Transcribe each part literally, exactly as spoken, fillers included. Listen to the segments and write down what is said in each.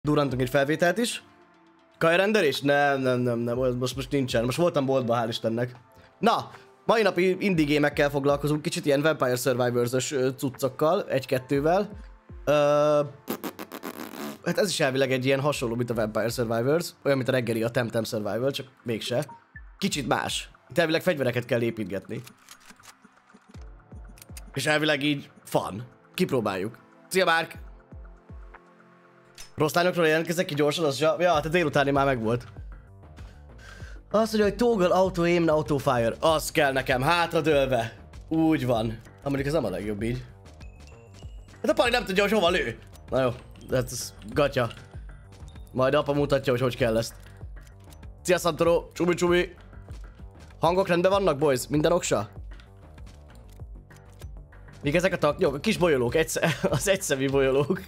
Durrantunk egy felvételt is. Kajrendelés? Nem, nem, nem, nem, most, most nincsen. Most voltam boltban, hál' Istennek. Na, mai napi indie gémekkel foglalkozunk, kicsit ilyen Vampire Survivors-ös cuccokkal, egy-kettővel. Uh, hát ez is elvileg egy ilyen hasonló, mint a Vampire Survivors, olyan, mint a reggeli a Temtem Survival, csak mégse. Kicsit más. Itt elvileg fegyvereket kell építgetni. És elvileg így fun. Kipróbáljuk. Szia, Márk! Rossz lányokról jelentkezek ki gyorsan, az ja, ja, te délutáni már megvolt. Azt mondja, hogy toggle auto aim auto fire. Az kell nekem, hátradőlve. Úgy van. Amelyik ez nem a legjobb így. Hát a pali nem tudja, hogy hova lő. Na jó, ez gatya. Majd apa mutatja, hogy hogy kell ezt. Szia, Santoro, csubi csubi. Hangok rendben vannak, boys? Minden oksa? Még ezek a taknyok? A kis bolyolók, egyszer, az egyszemű bolyolók.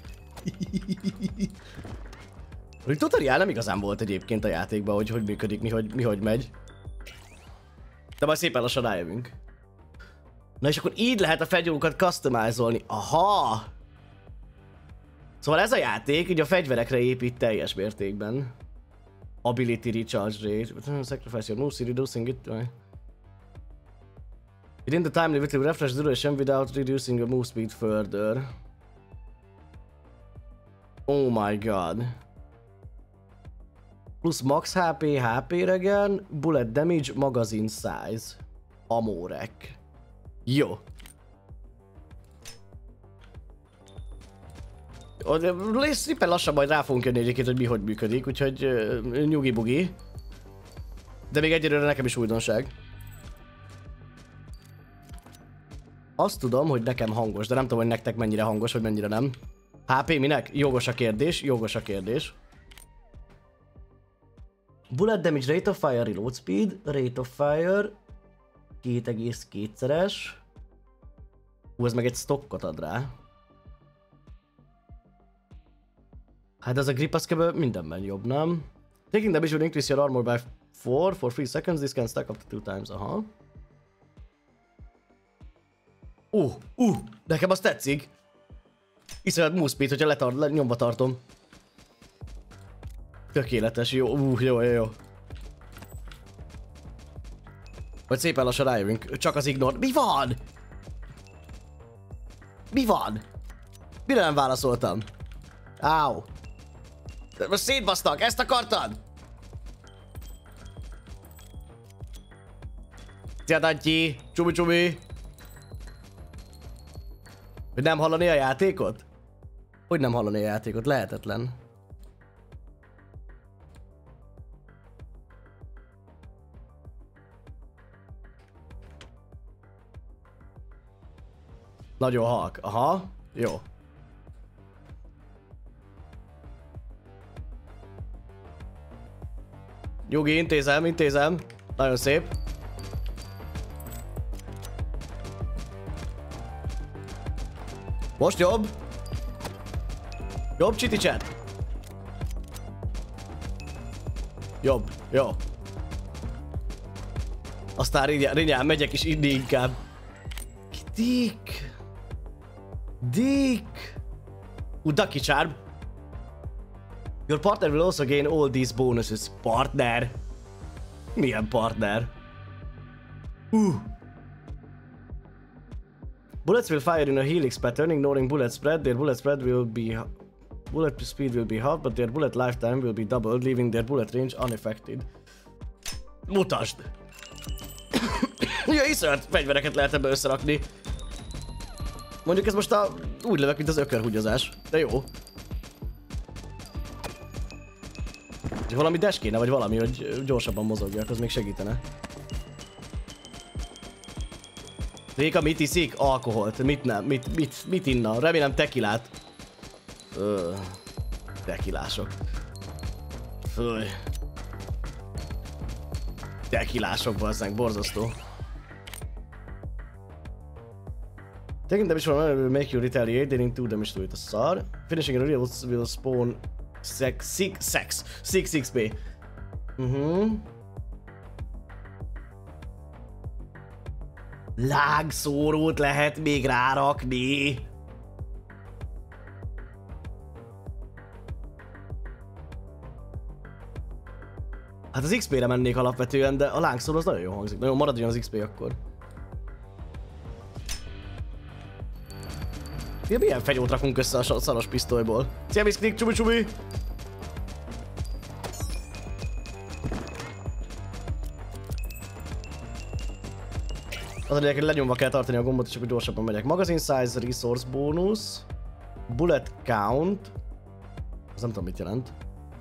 A tutoriál nem igazán volt egyébként a játékban, hogy hogy működik, mi hogy, mi hogy megy. De majd szépen lassan rájövünk. Na és akkor így lehet a fegyverunkat customizolni. Aha! Szóval ez a játék így a fegyverekre épít teljes mértékben. Ability recharge rate. Sacrifice your moves, reducing it. Within the time limit, will refresh duration without reducing your move speed further. Oh my god. Plusz max há pé, há pé regen, bullet damage, magazine size. Amorek. Jó. Szépen lassan majd rá fogunk jönni egyébként, hogy mi hogy működik, úgyhogy uh, nyugi-bugi. De még egyelőre nekem is újdonság. Azt tudom, hogy nekem hangos, de nem tudom, hogy nektek mennyire hangos, vagy mennyire nem. há pé minek? Jogos a kérdés, jogos a kérdés. Bullet damage, rate of fire, reload speed, rate of fire, két egész kétszeres. Hú, ez meg egy stockot ad rá. Hát ez a grip az kb. Mindenben jobb, nem? Taking damage will increase your armor by four for three seconds, this can stack up to two times, aha. Uh, uh, nekem az tetszik. Iszonyat move speed, hogyha letart, le, nyomba tartom. Tökéletes, jó, uh, jó, jó, jó. Vagy szépen lassan rájövünk, csak az ignore. Mi van? Mi van? Mire nem válaszoltam? Áú. Most szétbasztak, ezt akartad? Szia, Dantyi, csubi csubi. Hogy nem hallani a játékot? Hogy nem hallani a játékot? Lehetetlen. Nagyon halk. Aha. Jó. Nyugi, intézem, intézem. Nagyon szép. Most jobb. Jobb, Csiti chat. Jobb, jó. Aztán rinyán megyek is inni inkább. Dick. Dick. Uh, Ducky Charm. Your partner will also gain all these bonuses. Partner. Milyen partner? Uh. Bullets will fire in a helix pattern, ignoring bullet spread. Their bullet spread will be... Bullet speed will be half, but their bullet lifetime will be doubled, leaving their bullet range unaffected. Mutasd! Ja, iszonyat fegyvereket lehet ebbe összerakni. Mondjuk ez most a... úgy lövök, mint az ökörhúgyozás. De jó. Valami dash kéne, vagy valami, hogy gyorsabban mozogjak, az még segítene. Réka, mit iszik? Alkoholt. Mit nem? Mit, mit, mit inna? Remélem tekilát. Öh. Tekilások. Főj. Tekilások, bazzánk, borzasztó. Taking damage from another will make you retaliate, dealing two damage to it, a szar. Finishing a real will spawn sex, six, sex, six X P. Uh-huh. Lágszórót lehet még rárakni. Hát az iksz pére mennék alapvetően, de a lángszóró az nagyon jó hangzik. Nagyon maradjon az iksz pé akkor. Ja, milyen fegyót rakunk össze a szaros pisztolyból? Szia Miszknik, csubi csubi! Az a lényeg, hogy lenyomva kell tartani a gombot, és akkor gyorsabban megyek. Magazine size, resource bonus, bullet count, az nem tudom mit jelent.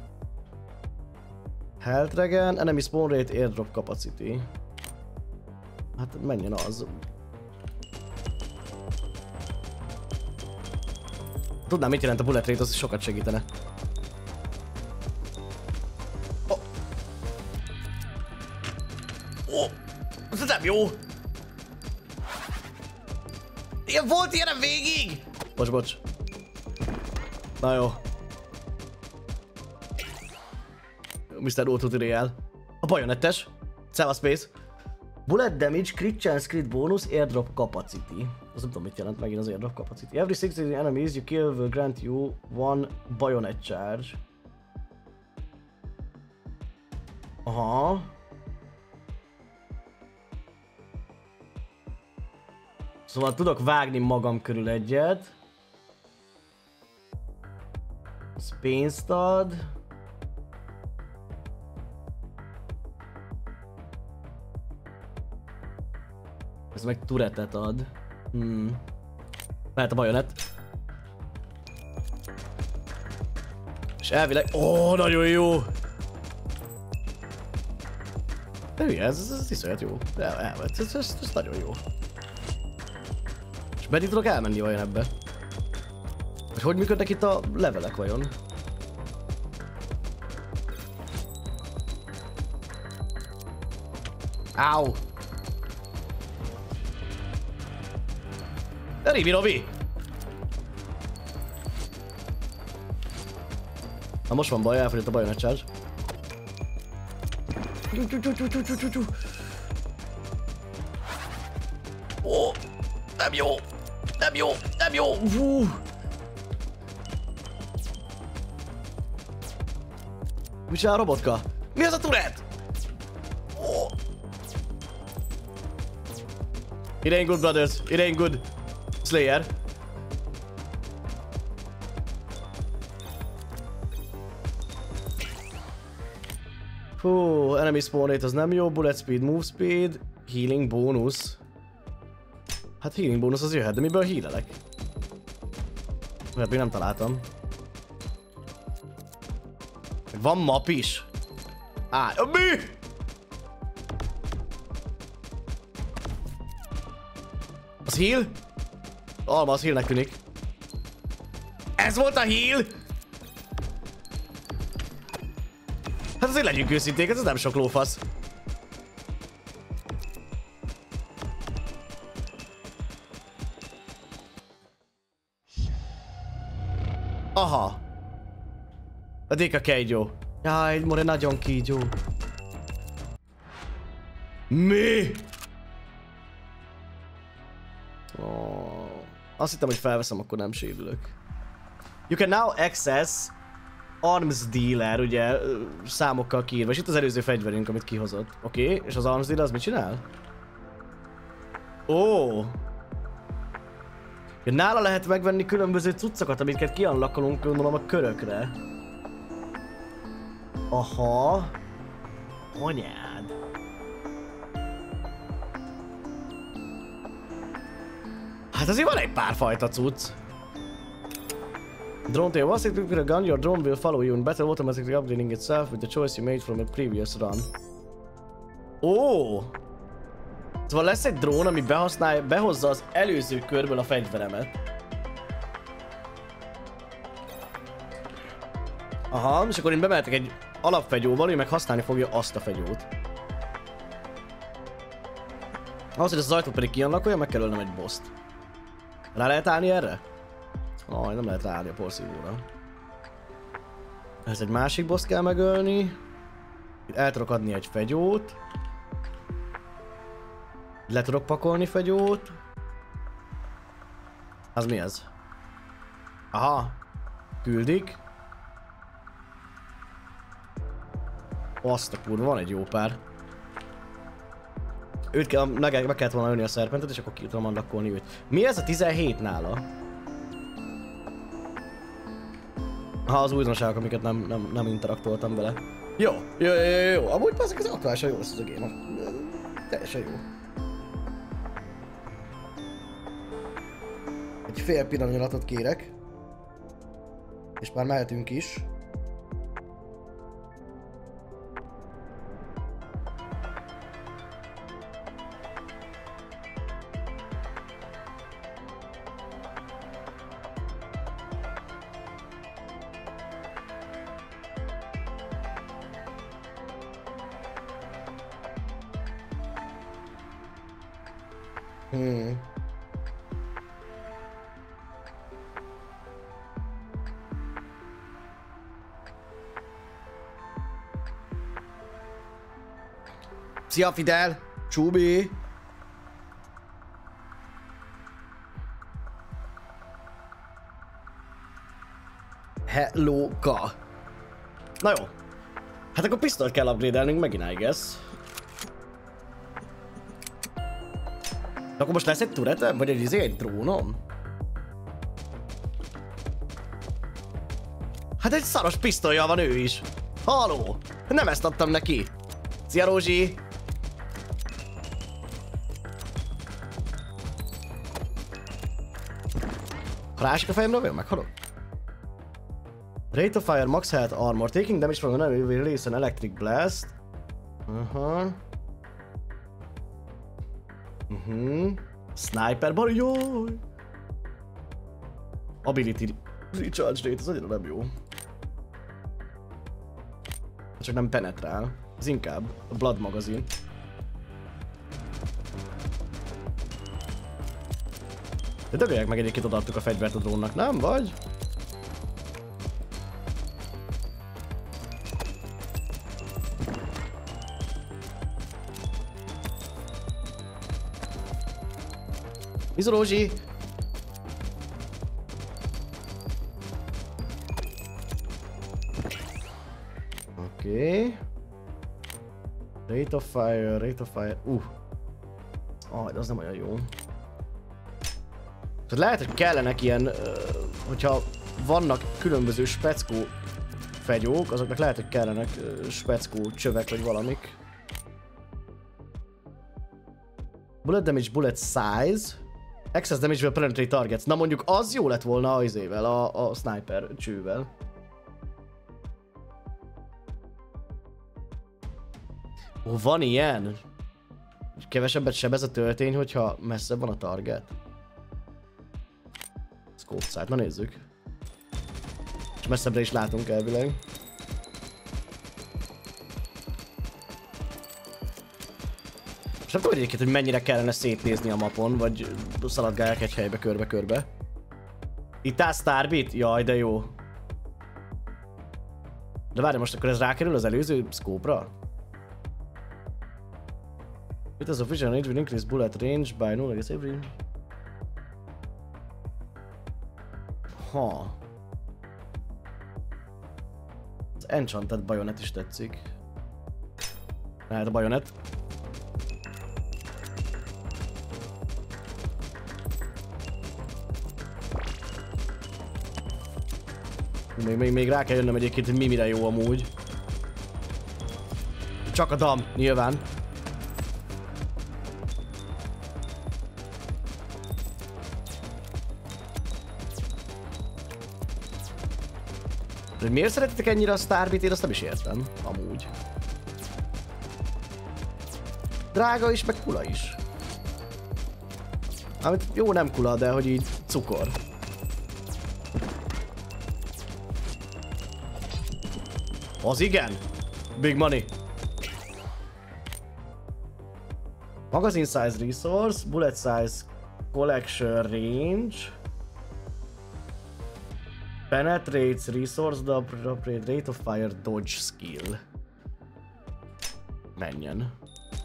Health regen, enemy spawn rate, airdrop capacity. Hát menjen az. Tudnám mit jelent a bullet rate, az sokat segítene. Oh. Oh. Ez nem jó! Ilyen volt ilyenem végig! Bocs, bocs. Na jó. miszter O Tutorial. A bajonettes. Szeva Space. Bullet damage, crit chance, crit bonus, airdrop capacity. Az nem tudom mit jelent megint az airdrop capacity. Every sixty enemies you kill will grant you one bayonet charge. Aha. Szóval tudok vágni magam körül egyet. Ez pénzt ad. Ez meg turetet ad. Hmm. Lehet a bajonet. És elvileg... Ó, oh, nagyon jó! De hülye, ez, ez, ez iszonyat jó. El, el, ez, ez, ez nagyon jó. És meddig tudok elmenni vajon ebbe? Hogy hogy működnek itt a levelek vajon? Áú! Rivi Robi! Na most van baj, elfogyott a bajonet charge. Ó, nem jó! Nem jó! Nem jó! Fú. Mi csinál a robotka? Mi az a turret? Oh. It ain't good, brothers. It ain't good. Slayer. Hú, enemy spawn rate az nem jó, bullet speed, move speed, healing bonus. Hát healing bonus az jöhet, de miből healelek? Mert még nem találtam. Van map is? Á, mi? Az heal? Alma, az healnek tűnik. Ez volt a heal? Hát azért legyünk őszinték, ez nem sok lófasz. Aha. A déka kígyó. Jaj, more nagyon kígyó. Mi? Oh. Azt hittem, hogy felveszem, akkor nem sérülök. You can now access arms dealer, ugye számokkal kiírva, és itt az előző fegyverünk, amit kihozott. Oké, okay. És az arms dealer az mit csinál? Ó! Oh. Ja, nála lehet megvenni különböző cuccokat, amiket kianlakolunk, gondolom, a körökre. Aha. Anyád. Hát azért van egy pár fajta cucc. Drone tail. Once you click a gun, your drone will follow you in battle, automatically upgrading itself with the choice you made from a previous run. Ó! Oh. Szóval lesz egy drón, ami behasználja, behozza az előző körből a fegyveremet. Aha, és akkor én bemehetek egy alapfegyóval, ő meg használni fogja azt a fegyót. Ahhoz, hogy az ajtót pedig kianlakolja, meg kell ölnem egy boszt. Rá lehet állni erre? Aj, nem lehet ráállni a porszívóra. Ez egy másik boszt kell megölni. Itt el tudok adni egy fegyót. Le tudok pakolni fegyót. Az mi ez? Aha. Küldik. Azt a kurva, van egy jó pár. Őt kell, meg, meg kellett volna ölni a szerpentet, és akkor ki tudom andakolni őt. Mi ez a tizenhét nála? Ha az újdonságok, amiket nem, nem, nem interaktoltam vele. Jó, jó, jó, jó, jó. Amúgy ezek az aktuálisan jó lesz ez a game. Teljesen jó. Egy fél pillanatot kérek. És már mehetünk is. Hmm. Szia Fidel! Csubi! Hello-ka! Na jó. Hát akkor pisztolyt kell upgrade-elnünk megint, I guess. Akkor most lesz egy turretem? Vagy egy izé, egy drónom? Hát egy szaros pisztollyal van ő is. Haló! Nem ezt adtam neki. Szia Rózsi! Ha rásik a fejemre, vagy meghalok? Rate of fire, max health armor, taking damage from an enemy will release an electric blast. Aha. Mhm. Sniper bar, jój! Ability recharge rate, az annyira nem jó. Csak nem penetrál. Ez inkább a Blood magazin. De dögöljek meg egyébként, odaadtuk a fegyvert a drónnak, nem? Vagy? Mizu Rózsi! Oké. Okay. Rate of fire, rate of fire. Uh. Ah, de az nem olyan jó. Tehát lehet, hogy kellenek ilyen, uh, hogyha vannak különböző speckó fegyók, azoknak lehet, hogy kellenek uh, speckó csövek vagy valamik. Bullet damage, bullet size. Excess damage will penetrate targets. Na mondjuk az jó lett volna az izével, a, a sniper csővel. Ó, van ilyen? Kevesebbet sebez a töltény, hogyha messzebb van a target? Scope sight, na nézzük. És messzebbre is látunk elvileg. És nem tudom egyébként, hogy mennyire kellene szétnézni a mapon, vagy szaladgálják egy helybe körbe-körbe. Itt áll Starbit? Jaj, de jó. De várj, most akkor ez rákerül az előző scope-ra? It has a vision range will increase bullet range by null against every... Ha. Az Enchanted Bayonet is tetszik. Hát a Bayonet. Még, még, még rá kell jönnöm egyébként, hogy mi mire jó amúgy. Csak a dam, nyilván. De miért szeretitek ennyire a Starbit? Én azt nem is értem, amúgy. Drága is, meg kula is. Amit jó, nem kula, de hogy így cukor. Az igen! Big money! Magazine size resource, bullet size collection range. Penetrates resource, the appropriate rate of fire dodge skill. Menjen.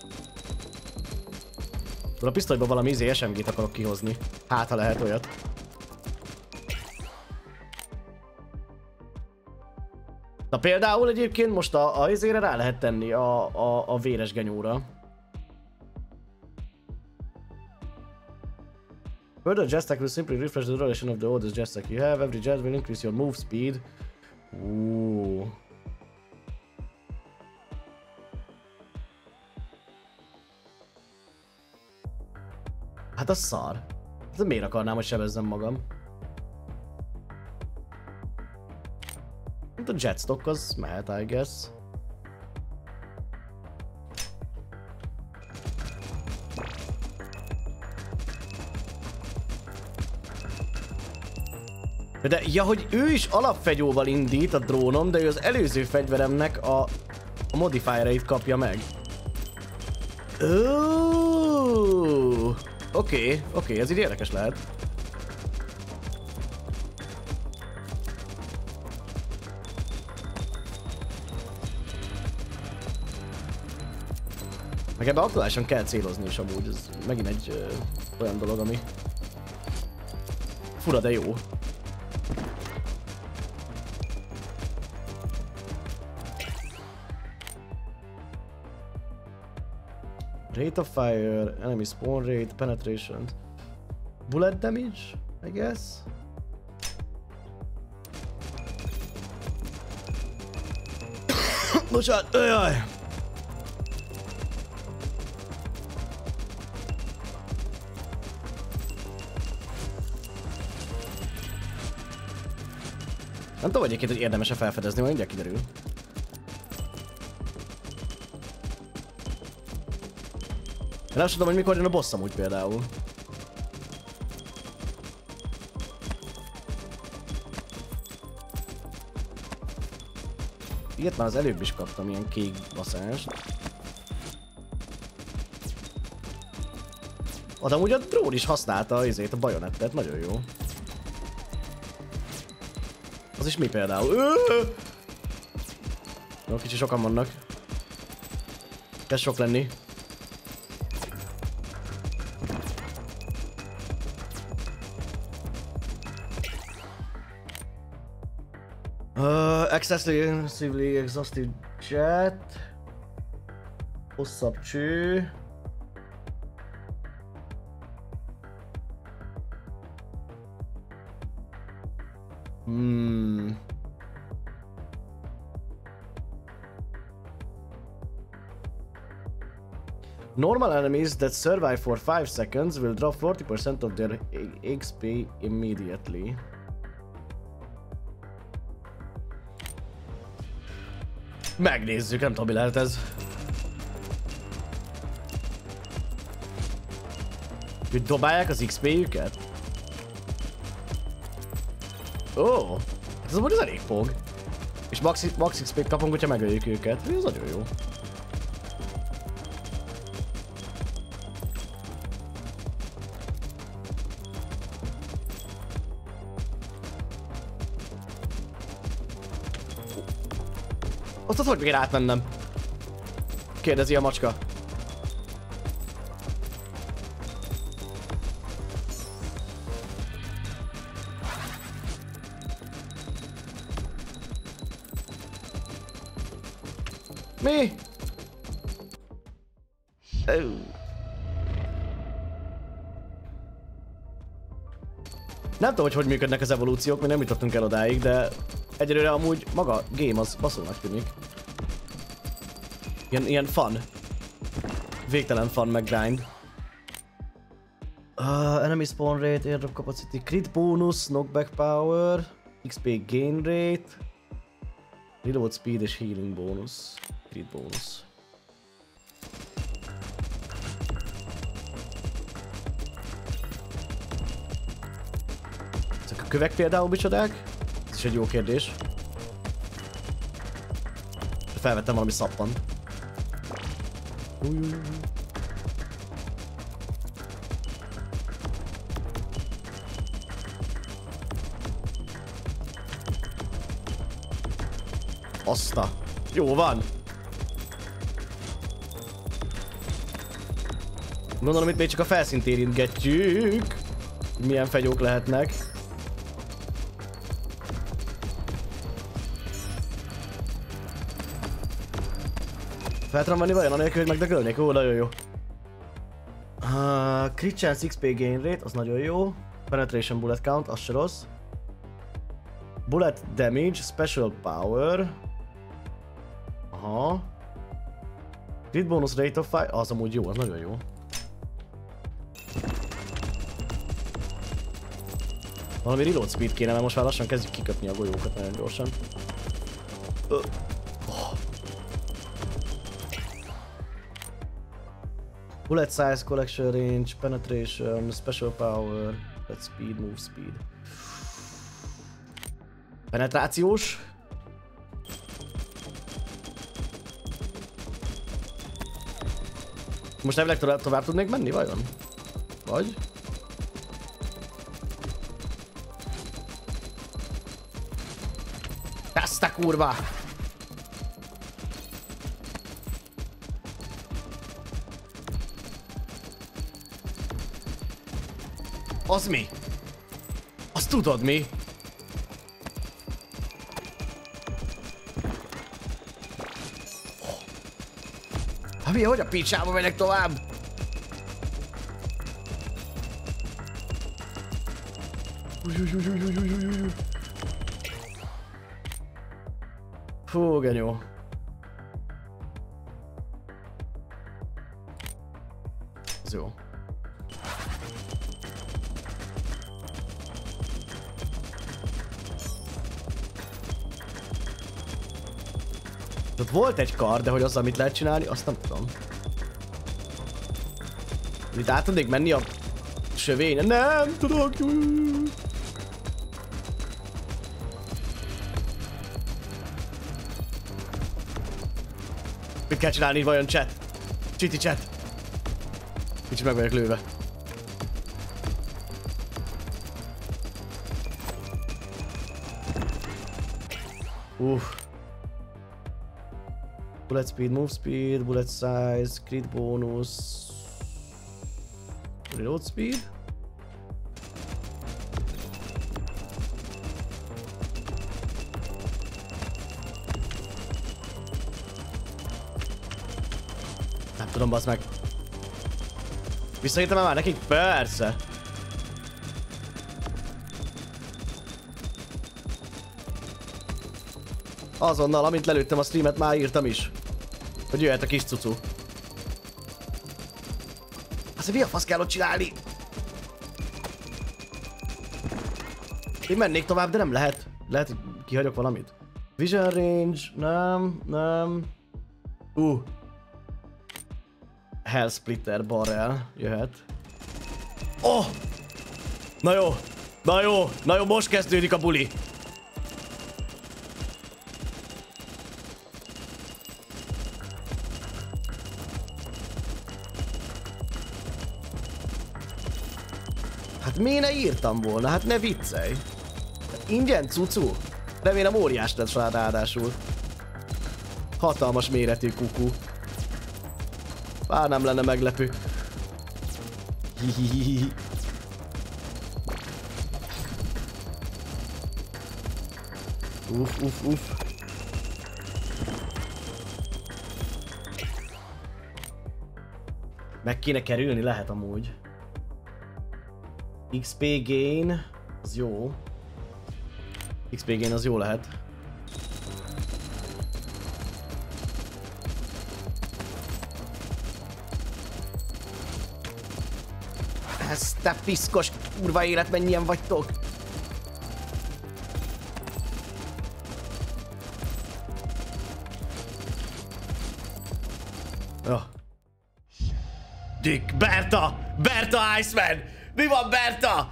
A pisztolyból valami izé es em gét akarok kihozni. Hát, ha lehet olyat. Na például egyébként most a, a izére rá lehet tenni a, a, a véres genyóra. Further jet stack will simply refresh the duration of the oldest jet stack you have. Every jet will increase your move speed. Uh. Hát az szar. De miért akarnám, hogy sebezzem magam? A jetstock az mehet, I guess. De ja, hogy ő is alapfegyóval indít a drónom, de ő az előző fegyveremnek a, a modifiereit kapja meg. Oké, oké, okay, ez így érdekes lehet. Meg ebben aktuálisan kell célozni is amúgy, ez megint egy ö, olyan dolog, ami fura, de jó. Rate of fire, enemy spawn rate, penetration, bullet damage, I guess. Bocsánat, jaj! Nem tudom egyébként, hogy érdemes-e felfedezni, majd mindjárt kiderül. Én nem tudom, hogy mikor jön a boss amúgy például. Ilyet már az előbb is kaptam, ilyen kék baszást. Az amúgy a drón is használta azért a bajonettet, nagyon jó. Az is mi például? Jó, kicsi sokan vannak. Kezd sok lenni. Uh, excessively exhaustive jet. Hosszabb cső. Hmm. Normal enemies that survive for five seconds will drop forty percent of their X P immediately. Megnézzük, nem tudom, mi lehet ez. Hogy dobálják az X P-jüket? Ó, oh, ez amúgy az elég fog. És max, max X P-t kapunk, hogyha megöljük őket. Ez nagyon jó. Azt hogy még átmennem? Kérdezi a macska. Mi? Oh. Nem tudom, hogy hogy működnek az evolúciók, mert nem jutottunk el odáig, de egyelőre amúgy maga a game az baszónak tűnik. Ilyen, ilyen fun. Végtelen fun meg grind. Uh, enemy spawn rate, airdrop capacity, crit bonus, knockback power, X P gain rate, reload speed és healing bonus. Crit bonus. Ezek a kövek például micsodák? Ez is egy jó kérdés. Felvettem valami szappant. Azta. Jó van. Gondolom, itt még csak a felszínt érintgetjük. Milyen fegyók lehetnek. Fel tudom venni vajon anélkül, hogy megdögölnék? Ó, nagyon jó. Uh, crit chance iksz pé gain rate, az nagyon jó. Penetration bullet count, az se rossz. Bullet damage, special power. Aha. Crit bonus rate of fire, az amúgy jó, az nagyon jó. Valami reload speed kéne, mert most már lassan kezdjük kiköpni a golyókat nagyon gyorsan. Oh. Bullet size, collection range, penetration, special power, bullet speed, move speed. Penetrációs. Most elvileg tovább, tovább tudnék menni vajon? Vagy? Ezt a kurva! Az mi? Azt tudod mi? Ha mi, hogy a picsába megyek tovább? Fú, genyó. Ez jó. Ott volt egy kar, de hogy azzal mit lehet csinálni, azt nem tudom. Itt át tudnék menni a sövényen? Nem tudok! Mit kell csinálni vajon, chat? Csiti chat! Kicsit meg vagyok lőve. Uff. Bullet speed, move speed, bullet size, crit bonus, reload speed. Nem tudom, bassz meg. Visszaírtam már nekik? Persze. Azonnal, amint lelőttem a streamet, már írtam is. Hogy jöhet a kis cucu. Azt mi a fasz kell ott csinálni? Én mennék tovább, de nem lehet. Lehet, hogy kihagyok valamit. Vision range, nem, nem. Uh. Hell splitter barrel jöhet. Oh! Na jó, na jó, na jó, most kezdődik a buli. Hát miért ne írtam volna? Hát ne viccelj! Ingyen cucu? Remélem óriás lesz ráadásul. Hatalmas méretű kuku. Bár nem lenne meglepő. Hihihihi. Uff, uff, uff. Meg kéne kerülni, lehet amúgy. iksz pé gain, az jó. iksz pé gain az jó lehet. Ezt te piszkos kurva élet, mennyien vagytok? Oh. Dick, Berta! Berta Iceman! Mi van, Berta?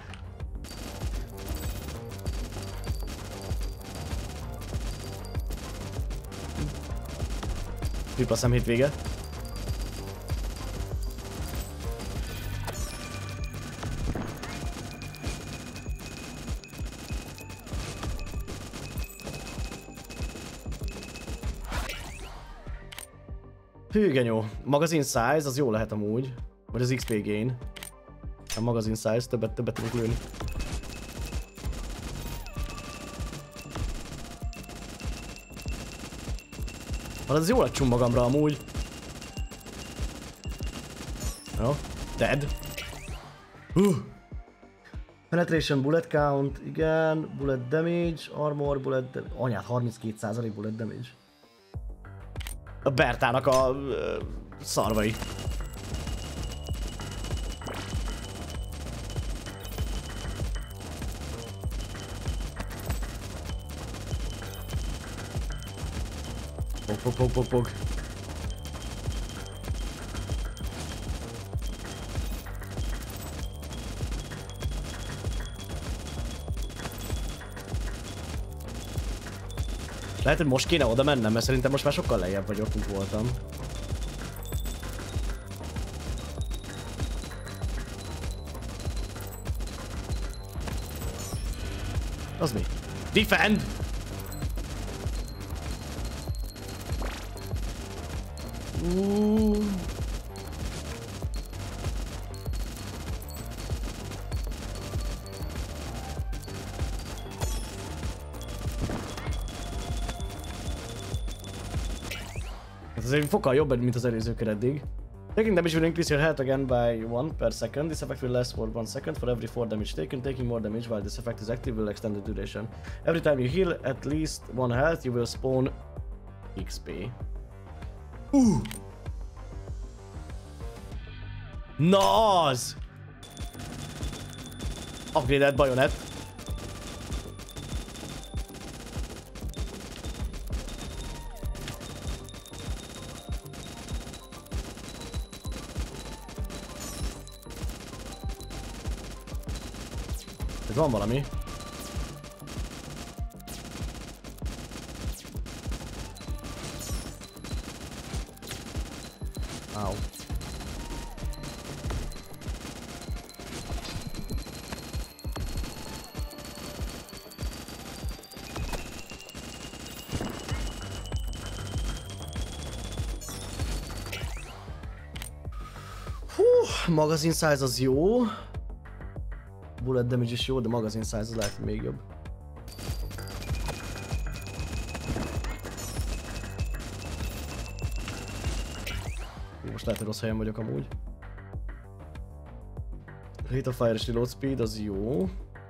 Tripla szem hétvége. Hűgenyó. Magazin size az jó lehet amúgy. Vagy az iksz pé gain. A magazin size, többet, többet tudok lőni. Hát az jó lett csumagamra amúgy. Jó, dead. Uh. Penetration, bullet count, igen, bullet damage, armor, bullet damage, anyát, harminckét százalék bullet damage. A Bertának a uh, szarvai. Pog, pog, pog, pog, pog. Lehet, hogy most kéne oda mennem, mert szerintem most már sokkal lejjebb vagyok, mint voltam. Az mi? Defend! Uh. Ez egy fokkal jobb, mint az előző kör eddig. Taking damage will increase your health again by one per second. This effect will last for one second for every four damage taken. Taking more damage while this effect is active will extend the duration. Every time you heal at least one health, you will spawn X P. Uh. Na az! Upgraded bayonet. Ez van valami. Au. Hú, magazin size az jó. Bullet damage is jó, de magazin size az lehet még jobb. Most lehet, hogy rossz helyen vagyok amúgy. Rate of fire és reload speed az jó.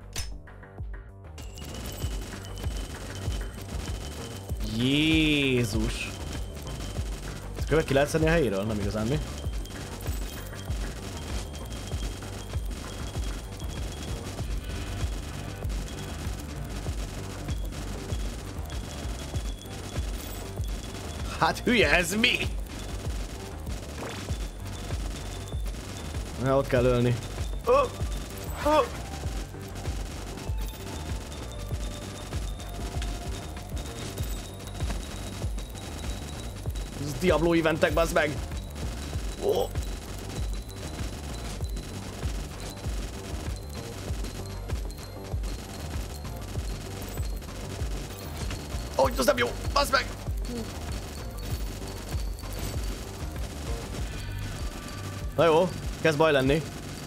Jézus! Ezt követ ki lehet szedni a helyéről? Nem igazán mi? Hát hülye, ez mi? Ja, ott kell ölni. Oh! Oh! Ez Diablo eventek, bazd meg! Oh! Oh, ez nem jó! Bazd meg! Na jó, kezd baj lenni.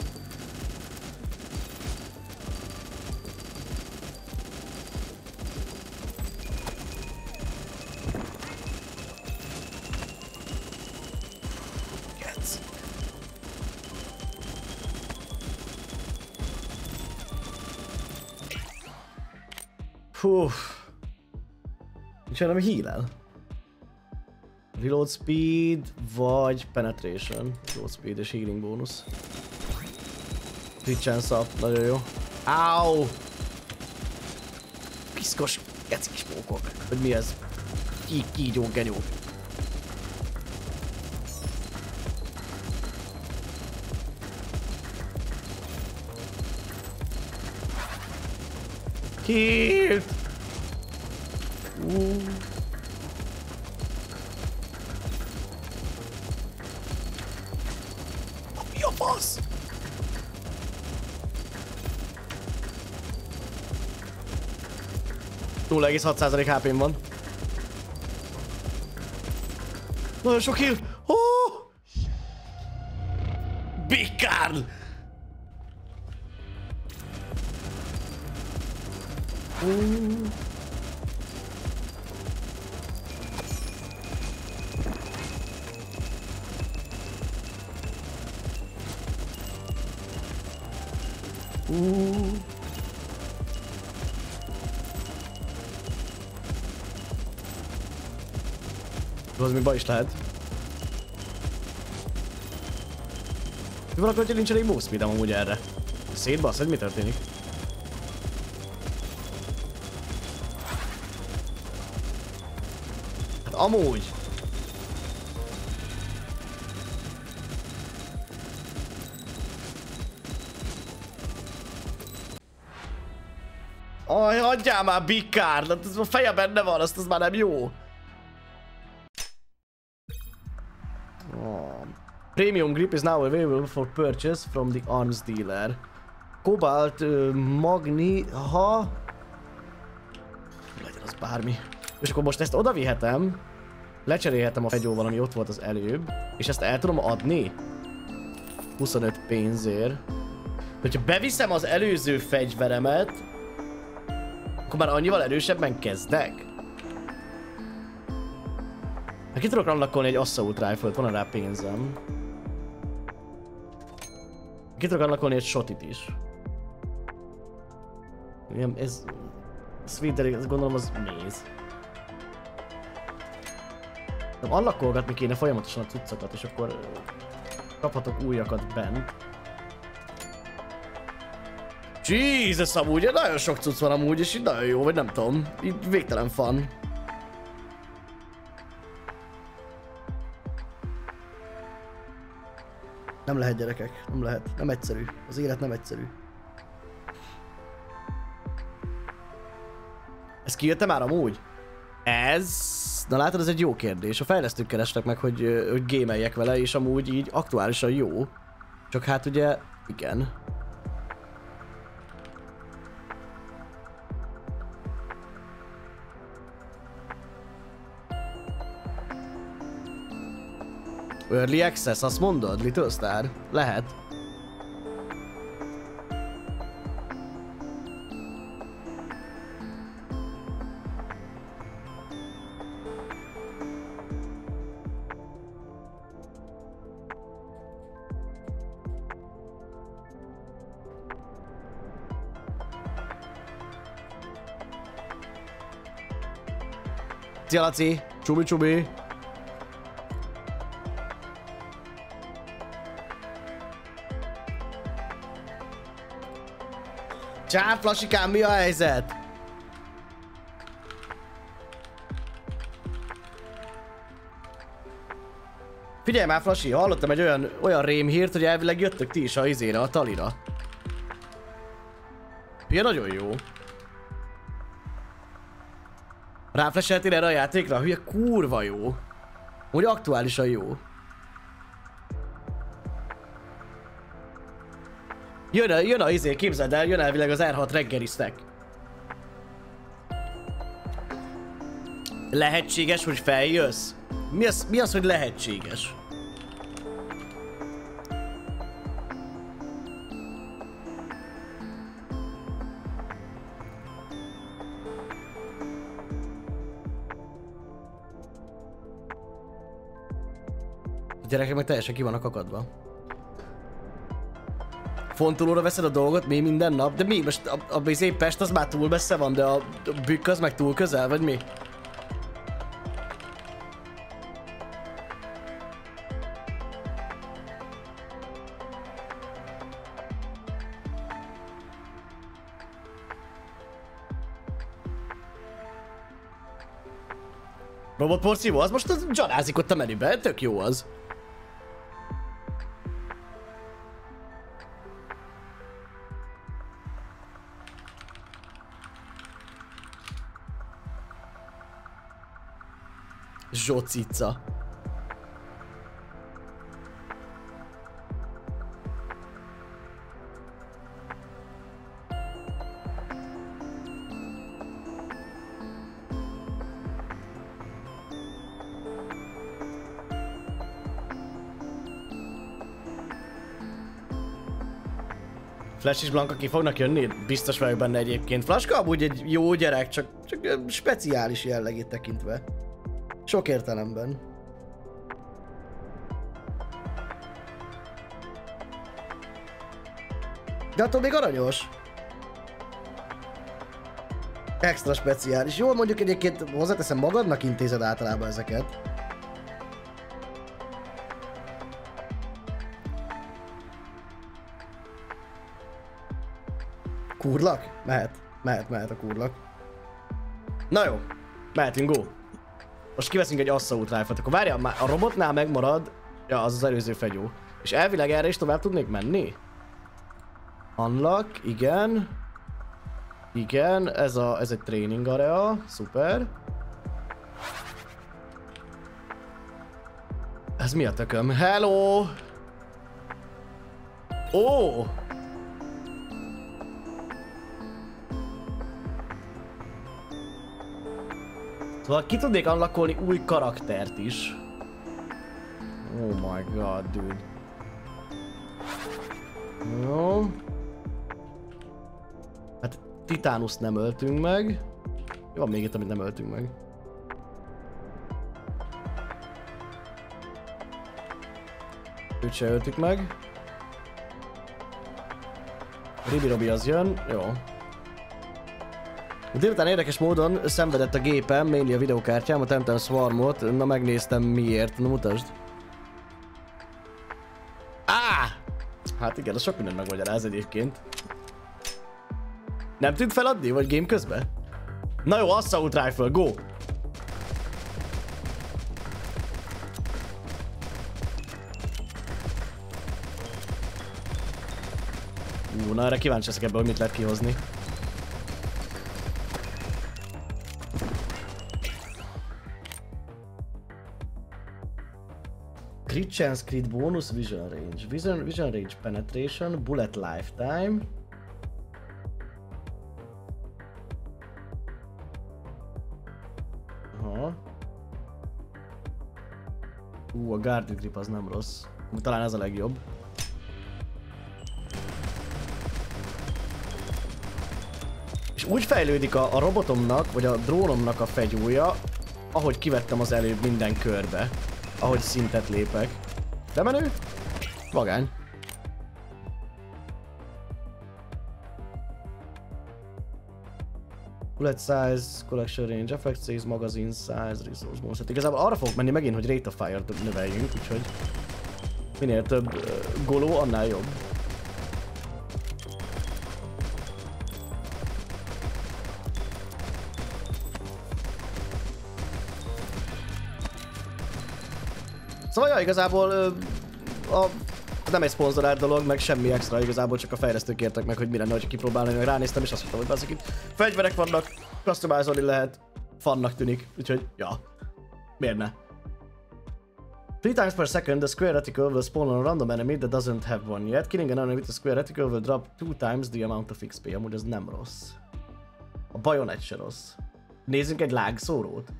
Getsz. Hú. Nincs olyan, ami heal-el. Reload speed vagy penetration. Reload speed és healing bónusz. Crit chance up, nagyon jó. Áú! Piszkos, geci kis mókok. Hogy mi ez? Ki, kígyó, genyó. Kilt! Uh. Mi a fasz? nulla egész hat százalék há pém van. Nagyon sok heal. Oh! Big Carl! Uh. Uh. Az még baj is lehet. Mi van akkor, hogy nincs elég move speedem amúgy erre? Szétbasz, hogy mi történik? Hát amúgy. Aj, hagyjál már, Big Card! Hát a feje benne van, azt az már nem jó. Oh. Premium grip is now available for purchase from the arms dealer. Cobalt, uh, magni, ha... Legyen az bármi. És akkor most ezt oda vihetem. Lecserélhetem a fegyóval, ami ott volt az előbb. És ezt el tudom adni? huszonöt pénzért. Hogyha beviszem az előző fegyveremet, akkor már annyival erősebben kezdek. Ki tudok unlockolni egy Assault Rifle-t, van rá pénzem. Ki tudok unlockolni egy shotit is. Igen, ez... Sweet, ez gondolom az méz. Nem, unlockolgatni kéne folyamatosan a cuccokat, és akkor kaphatok újakat bent. Jesus, amúgy nagyon sok cucc van amúgy, és így nagyon jó, vagy nem tudom. Így végtelen fun. Nem lehet, gyerekek, nem lehet, nem egyszerű. Az élet nem egyszerű. Ez kijött már amúgy? Ez... Na látod, ez egy jó kérdés. A fejlesztők kerestek meg, hogy, hogy gémeljek vele, és amúgy így aktuálisan jó. Csak hát ugye, igen. Early Access, azt mondod, Little Star? Lehet. Szia, Laci! Csubi csubi! Csá, Flasikám, mi a helyzet? Figyelj már, Flasi, hallottam egy olyan, olyan rémhírt, hogy elvileg jöttök ti is a izére, a talira. Ilyen nagyon jó. Ráfleseltél erre a játékra? Hülye, kurva jó. Úgy aktuálisan jó. Jön a, jön a izé, képzeld el, jön elvileg az er hat reggeliztek. Lehetséges, hogy feljössz? Mi az, mi az, hogy lehetséges? A gyerekek meg teljesen ki vannak akadva. Fontolóra veszed a dolgot mi minden nap? De mi? Most a, a bizé Pest az már túl messze van, de a, a Bükk az meg túl közel, vagy mi? Robotporszívó, az most az gyalázik ott a menüben, tök jó az. Zsócica. Flash és Blanka ki fognak jönni? Biztos vagyok benne egyébként. Flashka amúgy egy jó gyerek, csak, csak speciális jellegét tekintve. Sok értelemben. De attól még aranyos. Extra speciális. Jól mondjuk egyébként hozzáteszem, magadnak intézed általában ezeket. Kurlak? Mehet. Mehet, mehet a kurlak. Na jó. Mehetünk, go. Most kiveszünk egy Assault Rifle-t. Akkor várjál, a robotnál megmarad. Ja, az az előző fegyó. És elvileg erre is tovább tudnék menni? Unlock, igen. Igen, ez, a, ez egy training area, szuper. Ez mi a tököm? Hello! Ó! Oh! Szóval ki tudnék unlockolni új karaktert is. Oh my god, dude. Jó. Hát Titánuszt nem öltünk meg. Van még itt, amit nem öltünk meg. Őt se öltük meg. Ribi Robi az jön, jó. Délután érdekes módon szenvedett a gépem, mainly a videokártyám, a Temtem Swarmot, na megnéztem miért, na mutasd. Á! Hát igen, az sok mindent megmagyaráz egyébként. Nem tűnt feladni, vagy game közben? Na jó, Assault Rifle, go! Ú, na erre kíváncsi leszek ebből, hogy mit lehet kihozni. Crit chance, crit bonus, vision range. Vision, vision range penetration, bullet lifetime. Aha. Ú, a guarded grip az nem rossz. Talán ez a legjobb. És úgy fejlődik a, a robotomnak, vagy a drónomnak a fegyúja, ahogy kivettem az előbb minden körbe. Ahogy szintet lépek. De menő? Vagány. Bullet size, collection range, effect size, magazine size, resource bonus. Hát igazából arra fogok menni megint, hogy rate of fire-t növeljünk, úgyhogy minél több uh, goló, annál jobb. Szóval ja, igazából uh, a, nem egy szponzorált dolog, meg semmi extra, igazából csak a fejlesztők kértek meg, hogy mi lenne, hogy kipróbálni, meg ránéztem, és azt mondtam, hogy baszik itt fegyverek vannak, customizolni lehet, funnak tűnik, úgyhogy ja, miért ne? Three times per second, the square reticle will spawn on a random enemy that doesn't have one yet. Killing an enemy with a square reticle will drop two times the amount of X P, amúgy ez nem rossz. A bajonet se rossz. Nézzünk egy lágszórót.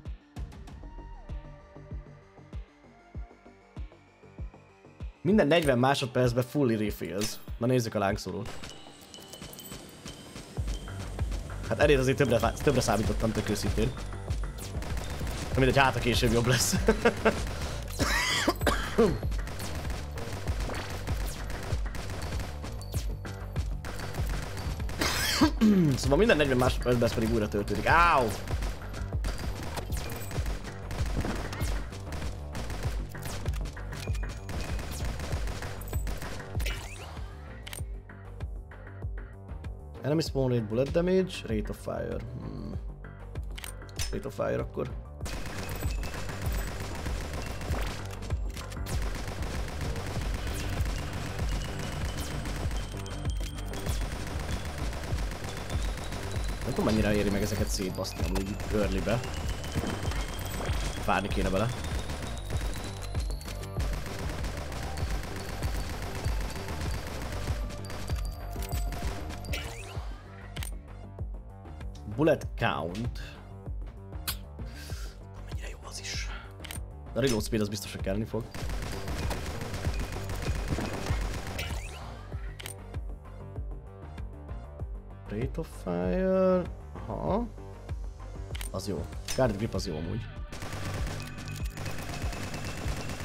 Minden negyven másodpercben fully refills. Na nézzük a lángszórót. Hát elég azért többre, többre számítottam, tök őszintén. Mindegy, hát a később jobb lesz. Szóval minden negyven másodpercben ez pedig újra töltődik. Áú! Enemy spawn rate, bullet damage, rate of fire. Hmm. Rate of fire akkor. Nem tudom, mennyire éri meg ezeket szétbaszni amúgy early-be. Várni kéne vele. Bullet count. Mennyire jó az is. A reload speed az biztos, hogy kelleni fog. Rate of fire. Aha. Az jó. Guard grip az jó amúgy.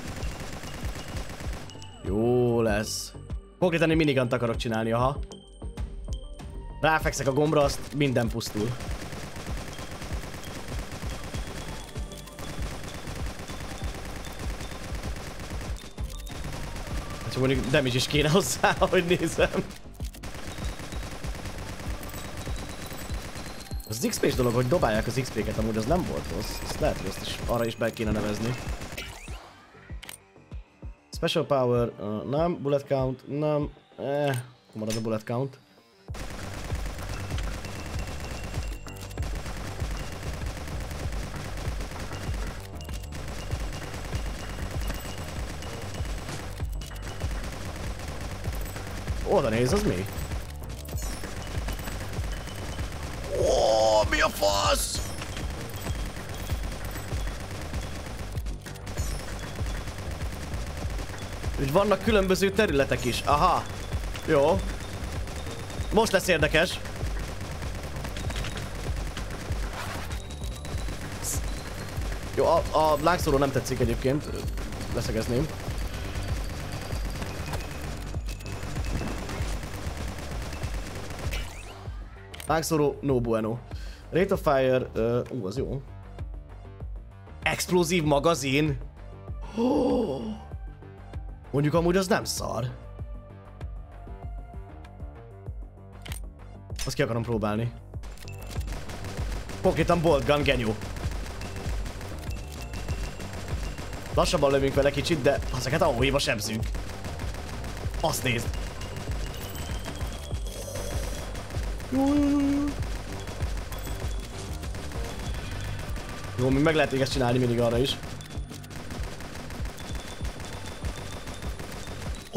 Jó lesz. Konkrétan én minigunt akarok csinálni, aha. Ráfekszek a gombra, azt minden pusztul. Csak mondjuk damage is kéne hozzá, ahogy nézem. Az iksz pés dolog, hogy dobálják az iksz péket, amúgy az nem volt rossz. Azt lehet, hogy azt is arra is be kéne nevezni. Special power, uh, nem. Bullet count, nem. Eh, marad a bullet count. Oda néz, az mi? Ó, mi a fasz? Úgy vannak különböző területek is. Aha. Jó. Most lesz érdekes. Jó, a, a lángszóró nem tetszik egyébként. Leszegezném. Lángszóró, no bueno. Rate of fire, uh, ú, az jó. Explozív magazin. Oh. Mondjuk amúgy az nem szar. Azt ki akarom próbálni. Konkrétan bolt gun, genyó. Lassabban lövünk vele kicsit, de ezeket ahóhéva sebzünk. Azt nézd. Jó, még meg lehet még ezt csinálni mindig arra is. Oh.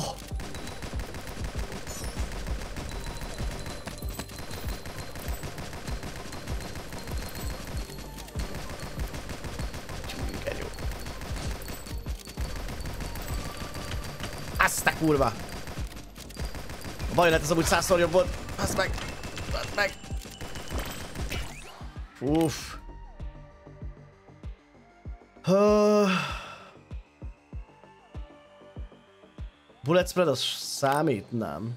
Azt a kurva! A bajonet ez amúgy százszor jobb volt. Azt meg! Azt meg! Uff! Uh, bullet spread az számít? Nem.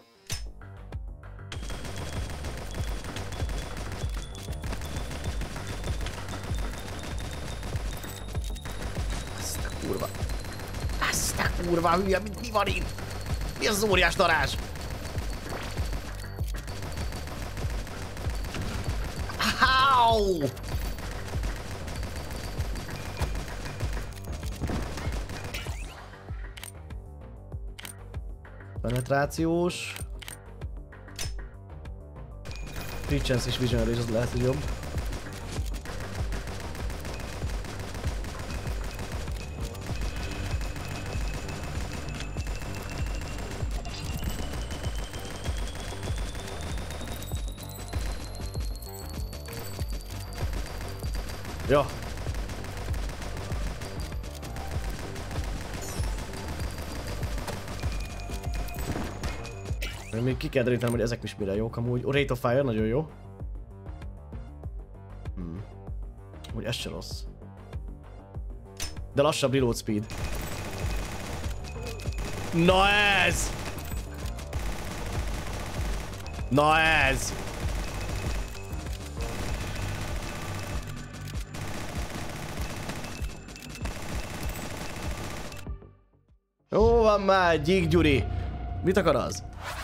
Azt a kurva. Azt a kurva hülye, mi van itt? Mi az az óriás darázs? Au! Penetrációs. Creatures és Visionary, az lehet, hogy jobb. Jó. Még ki kell derítenem, hogy ezek is mire jók amúgy. A Rate of Fire nagyon jó. Hmm. Úgy ez se rossz. De lassabb reload speed. Na ez! Na ez! Jó van már, Gyík Gyuri! Mit akar az?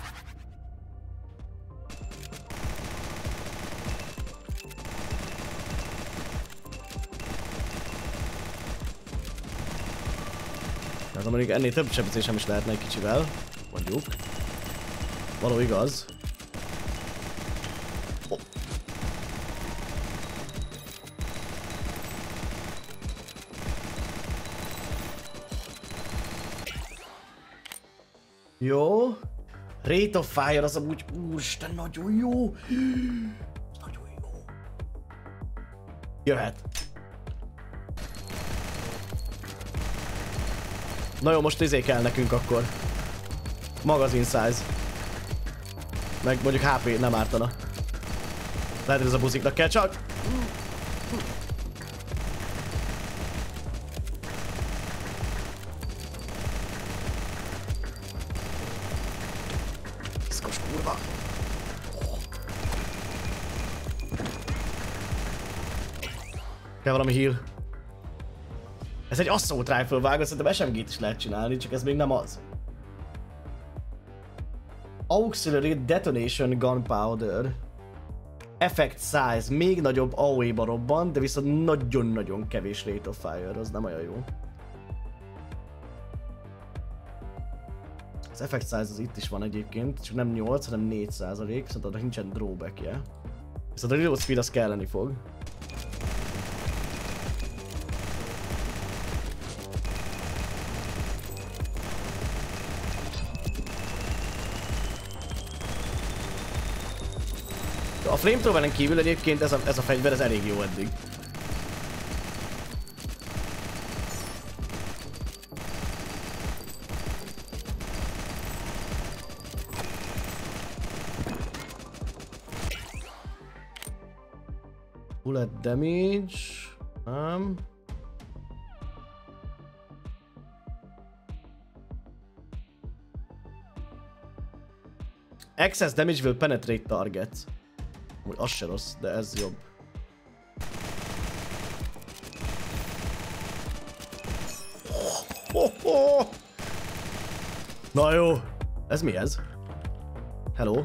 Tehát mondjuk ennél több sebzésem is lehetne egy kicsivel, mondjuk. Való igaz. Oh. Jó. Rate of Fire az amúgy, úristen, nagyon jó. Nagyon jó. Jöhet. Na jó, most izé kell nekünk akkor. Magazin size. Meg mondjuk há pé nem ártana. Lehet, hogy ez a buziknak kell csak. Piszkos kurva. Kell valami heal. Ez egy assault rifle vágó, szerintem es em gét is lehet csinálni, csak ez még nem az. Auxiliary Detonation Gunpowder. Effect size, még nagyobb á o é-ba robban, de viszont nagyon-nagyon kevés rate of fire, az nem olyan jó. Az effect size az itt is van egyébként, csak nem nyolc, hanem négy százalék, viszont annak nincsen drawback-je. Viszont a reload speed az kelleni fog. A flamethroweren kívül egyébként ez a, ez a fegyver ez elég jó eddig. Bullet damage... Um. Excess damage will penetrate targets. Úgy az se rossz, de ez jobb. Oh, oh, oh. Na jó. Ez mi ez? Hello.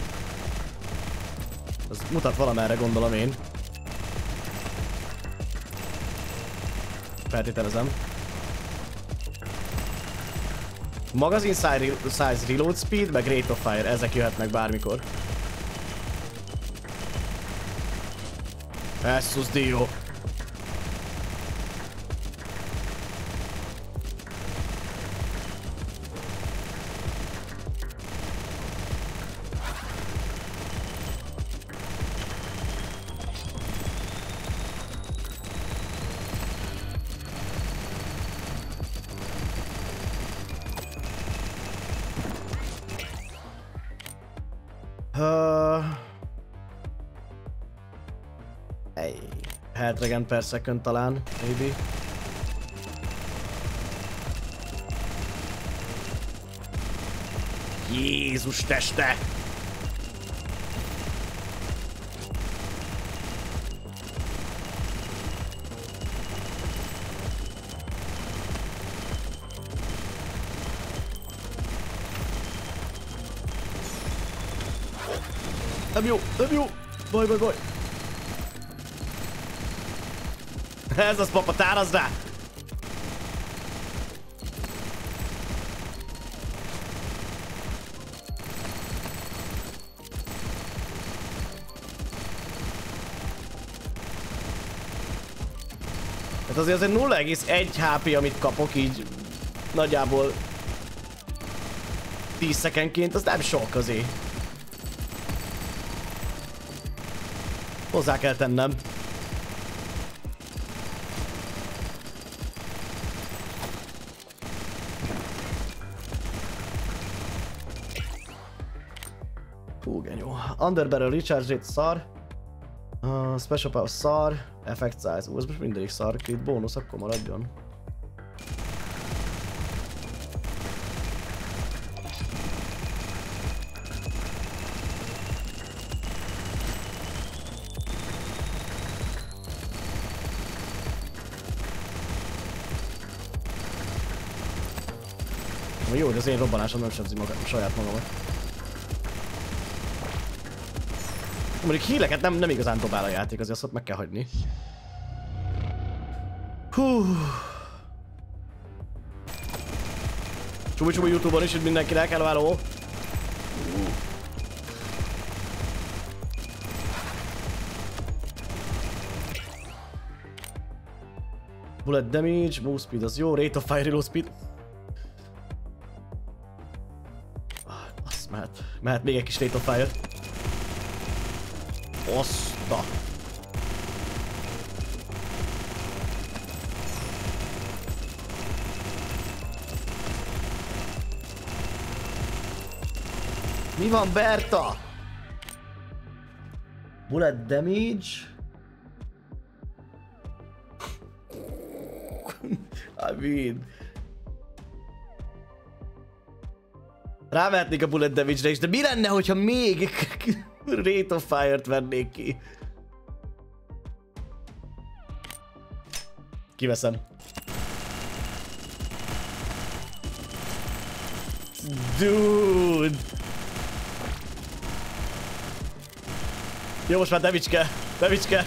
Ez mutat valamerre, gondolom én. Feltételezem. Magazine size, size reload speed, meg rate of fire, ezek jöhetnek bármikor. Jesus Dio. Uh... Hey. Health regen per second talán, maybe. Jézus teste! Nem jó, nem jó! Baj, baj, baj! Ez az, papa, tárazd rá! Hát azért az egy nulla egész egy há pé, amit kapok így nagyjából tíz szekenként, az nem sok azért. Hozzá kell tennem. Hú, genyó. Underbarrel recharge rate szar. Uh, special power szar. Effect size. Ú, ez most mindegyik szar. Két bónusz, akkor maradjon. Jó, hogy az én robbanásom nem sebzi maga, saját magamat. Mondjuk híleket nem, nem igazán dobál a játék, azért azt ott meg kell hagyni. Hú. Csubi-csubi YouTube-on is, hogy mindenkinek, hello, hello. Bullet damage, move speed az jó, rate of fire, reload speed. Azt mehet, mehet még egy kis rate of fire. Oszta. Mi van, Berta? Bullet damage. I mean... Rámehetnék a bullet damage-re is, de mi lenne, hogyha még rate of fire-t vennék ki? Kiveszem. Dude! Jó, most már damage kell. Damage kell.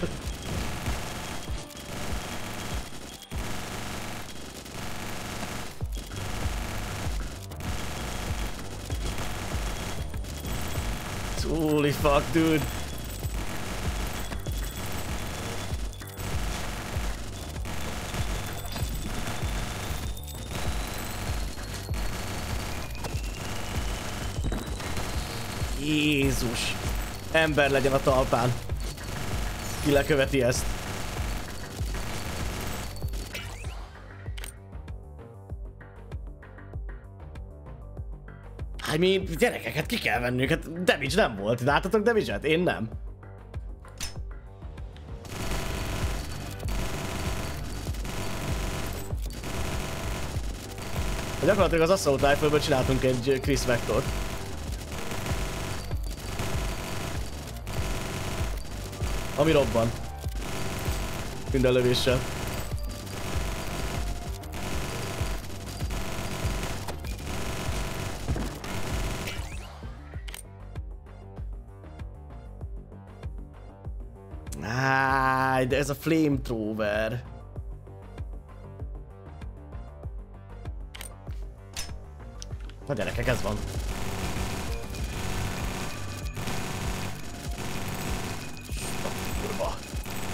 Holy fuck, dude. Jézus! Ember legyen a talpán. Ki leköveti ezt? I mean, gyerekek, hát ki kell vennünk, hát damage nem volt. Láttatok damage-et? Én nem. Gyakorlatilag az Assault Rifle-ből csináltunk egy Chris Vectort. Ami robban. Minden lövéssel. Áj, de ez a flamethrower. Na gyerekek, ez van. Kurva.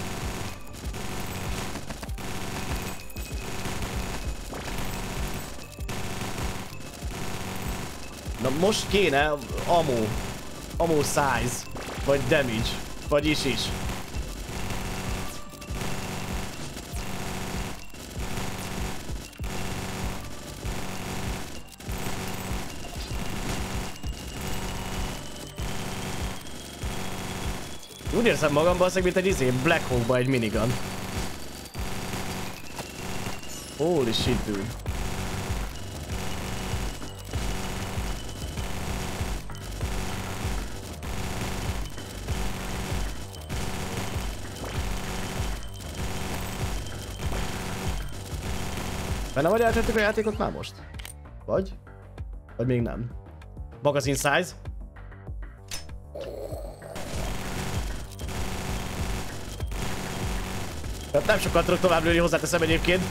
Na most kéne ammo. Ammo size. Vagy damage. Vagy is is. Úgy érzem magam, basszeg, mint egy izé Black Hawkba egy minigun. Holy shit, dude. Benne vagy eltettük a játékot már most? Vagy? Vagy még nem? Magazine size? Hát nem sokat tudok tovább lőni, hozzáteszem egyébként.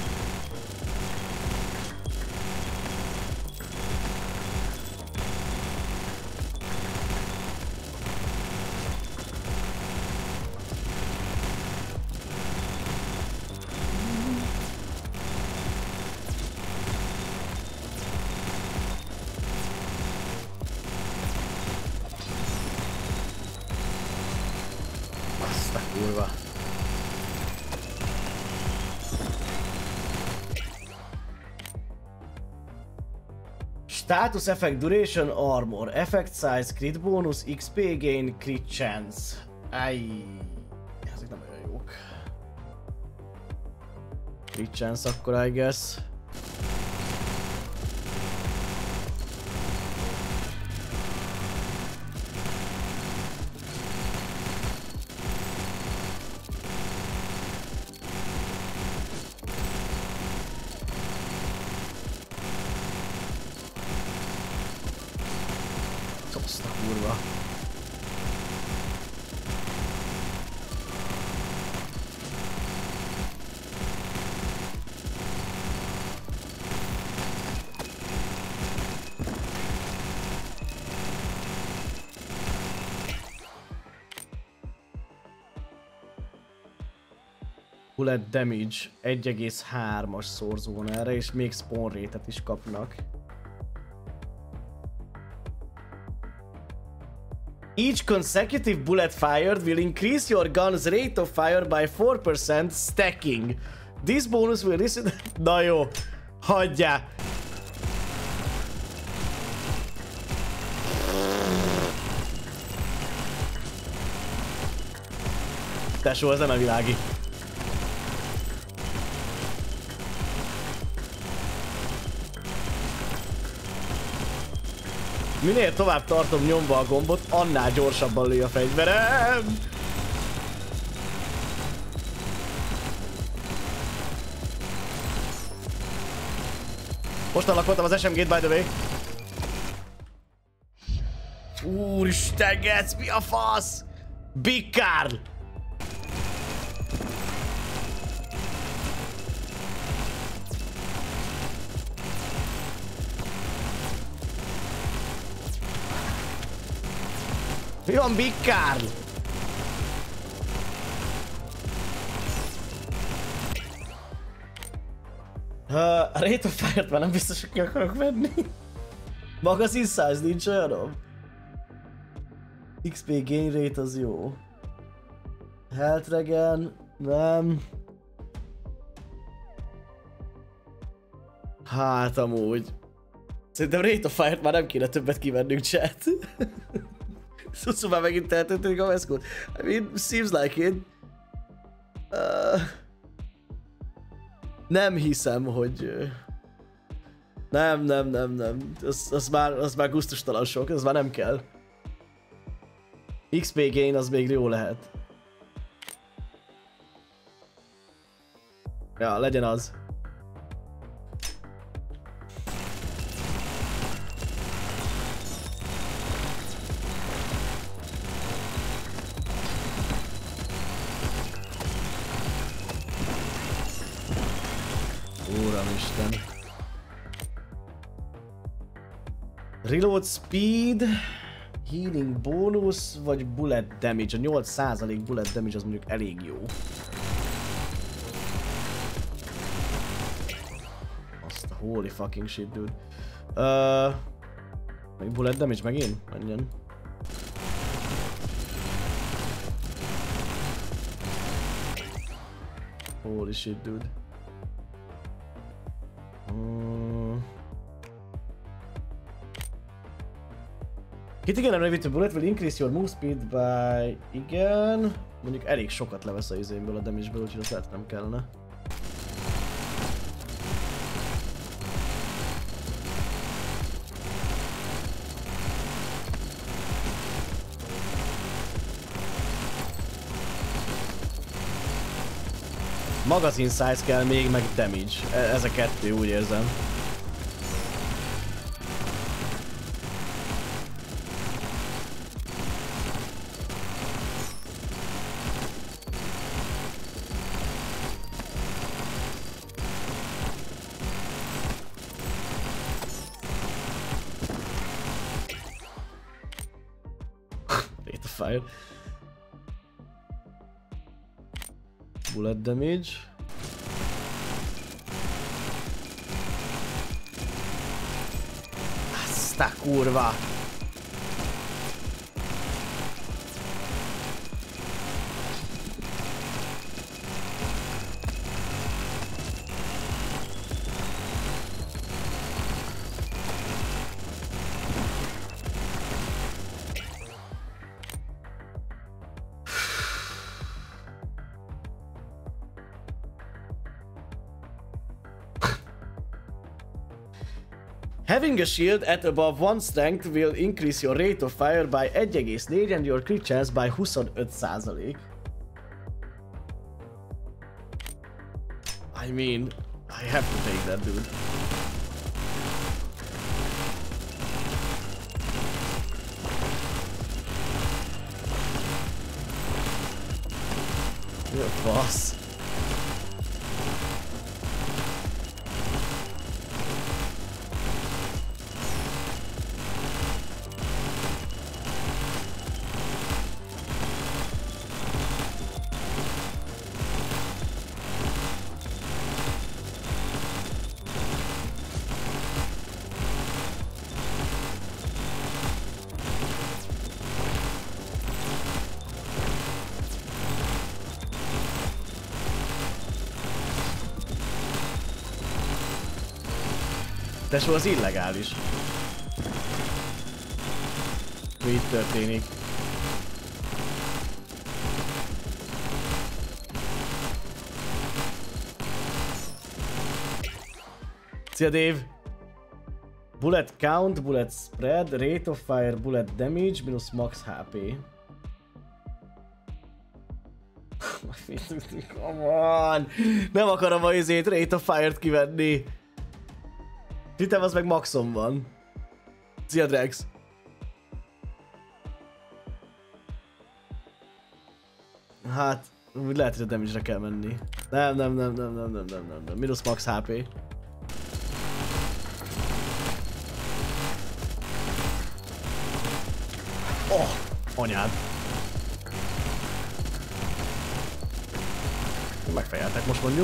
Azt a kurva. Status effect duration armor, effect size, crit bonus, X P gain, crit chance. Áj, ezek nem olyan jók. Crit chance akkor, I guess. Azt a kurva. Bullet damage egy egész hármas szorzón erre, és még spawn rate-et is kapnak. Each consecutive bullet fired will increase your gun's rate of fire by four percent stacking. This bonus will listen... Na jó, hagyjá! Tesó, ez nem a világi. Minél tovább tartom nyomva a gombot, annál gyorsabban lő a fegyverem. Most alakoltam az es em gét, by the way. Úristen, Getsz, mi a fasz? Big Carl! Mi van, Big Carl? Uh, a Rate of Fire-t már nem biztos, hogy ki akarok venni. Magazine size nincs olyanom. iksz pé gain rate az jó. Health regen, nem. Hát amúgy. Szerintem Rate of Fire-t már nem kéne többet kivennünk, chat. Szuszú már megint tehetődik a veszkót. I mean, seems like it. Uh, nem hiszem, hogy... Uh, nem, nem, nem, nem. Az, az, már, az már gusztustalan sok, az már nem kell. iksz pé gain az még jó lehet. Ja, legyen az. Uramisten. Reload speed, healing bónusz, vagy bullet damage. A nyolc százalék bullet damage az mondjuk elég jó. Azt a holy fucking shit, dude. Uh, meg bullet damage megint? Menjen. Holy shit, dude. Hmm. Hitting an unrated bullet will increase your move speed by... Igen... Mondjuk elég sokat levesz a izénből, a damage-ből, úgyhogy azt lehet nem kellene. Magazine size kell még, meg damage. Ez a kettő, úgy érzem. Rate of fire. Bullet damage. Azt a kurva! Having a shield at above one strength will increase your rate of fire by one egész négy and your crit chance by huszonöt százalék. I mean, I have to take that, dude. Mi a fasz? Tesó, az illegális. Mi itt történik? Szia, Dave! Bullet count, bullet spread, rate of fire, bullet damage, minus max há pé. Come on! Nem akarom a izét, rate of fire-t kivenni. Titem az meg maxon van. Szia Drex! Hát, úgy lehet, hogy a damage-re kell menni. Nem, nem, nem, nem, nem, nem, nem, nem, nem. Minusz max há pé. Oh, anyád. Megfejeltek most mondjuk.